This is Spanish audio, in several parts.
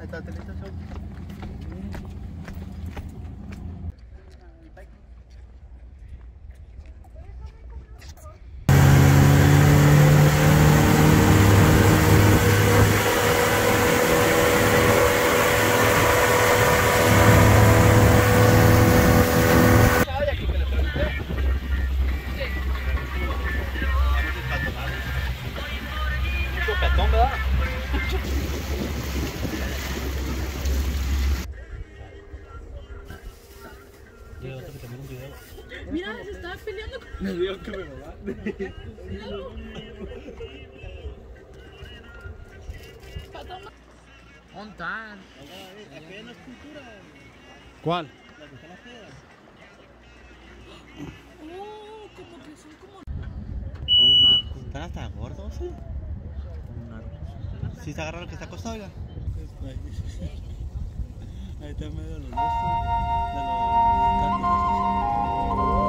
está, telita, chau. Mira, se estaba peleando con... Me dijo que me va. Montar. Aquella no es cultura. ¿Cuál? La que está en las piedras. Oh, como que son como... Un narco. ¿Están hasta gordos, sí? Un narco. ¿Sí se agarra lo que está acostado, oiga? Ahí está en medio de los restos de los carros.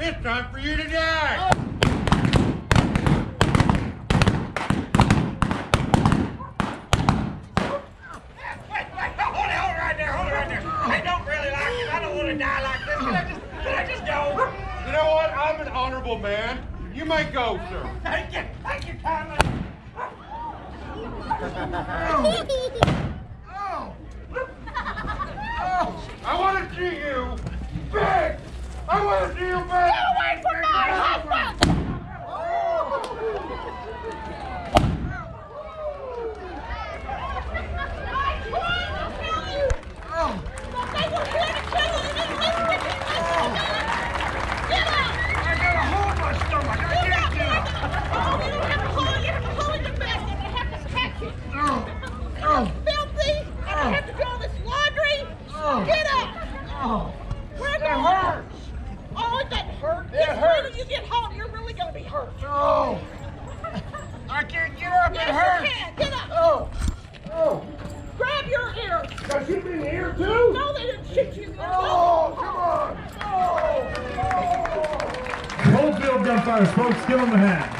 It's time for you to die! Hold it right there. I don't really like it. I don't want to die like this. Can I just go? You know what? I'm an honorable man. You may go, sir. Thank you kindly. I want to see you big. I want to see you big. Get away from my husband! I can't get up. Yes, it hurts. You can. Get up. Oh. Grab your ear. Got you in the ear too? No, they didn't shoot you. Oh, come on. Oh. Whole field gunfire, folks. Give them a hand.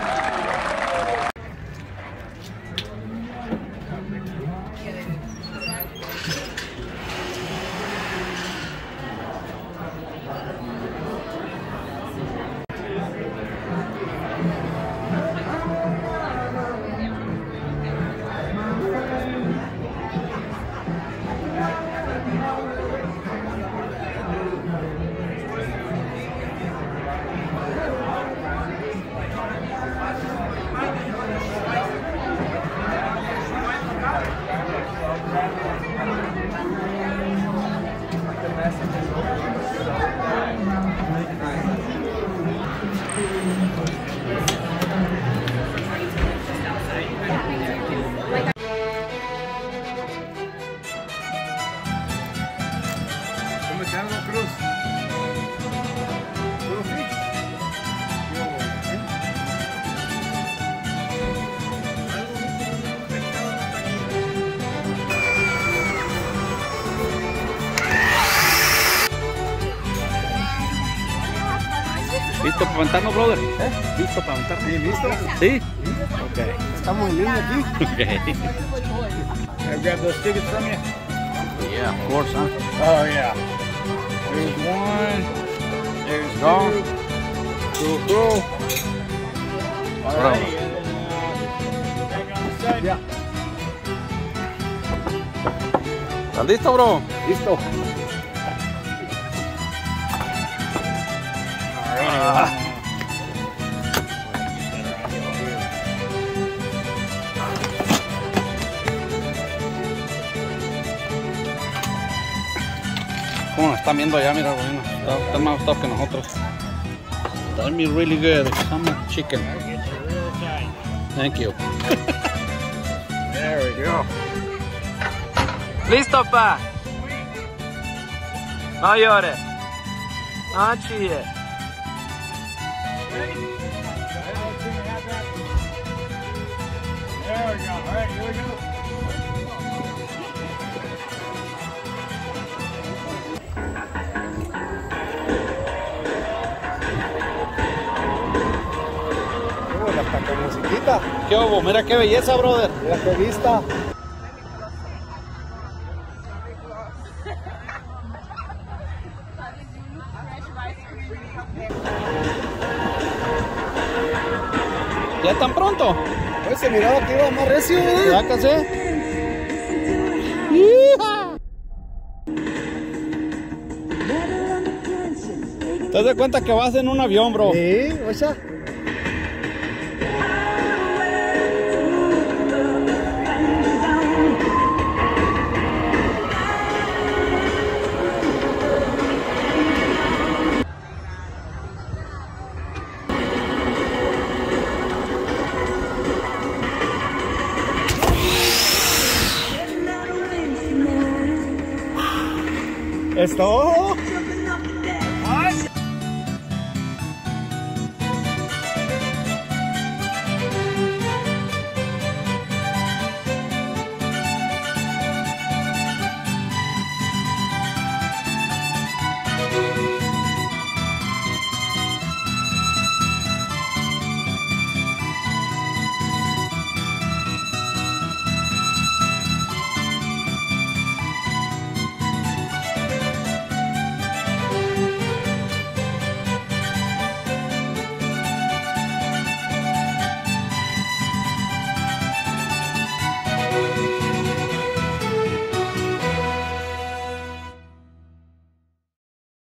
¿Listo para aventarnos, brother? ¿Listo para aventarnos? ¿Sí, listo? ¿Sí? Ok. Estamos en línea aquí. Okay. Can I grab those tickets from you? Yeah, of course, huh? Oh, yeah. There's one. There's Go. two. Cool. All right. Yeah. ¿Estás listo, bro? Listo. ¿Cómo nos están viendo allá? Mira, bueno, están más tough que nosotros. That'd be really good. Some chicken. Thank you. There we go. Listo, pa. No llores. No chilles. There we go. All right, here we go. Hasta con musiquita. ¿Qué hubo? Mira qué belleza, brother. Mira qué vista. ¿Ya tan pronto? Pues se miraba que iba más recio, ¿verdad? ¿Ya casé? ¿Te das cuenta que vas en un avión, bro? Sí, o sea. ¿Es todo?